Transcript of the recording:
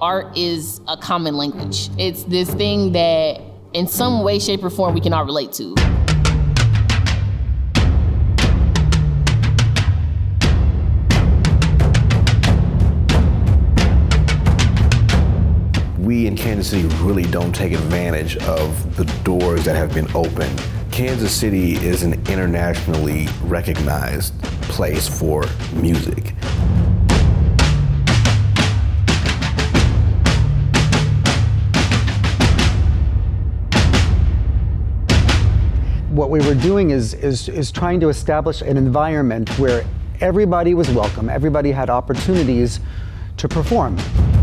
art is a common language. It's this thing that in some way, shape, or form we can all relate to. We in Kansas City really don't take advantage of the doors that have been opened. Kansas City is an internationally recognized place for music. What we were doing is trying to establish an environment where everybody was welcome, everybody had opportunities to perform.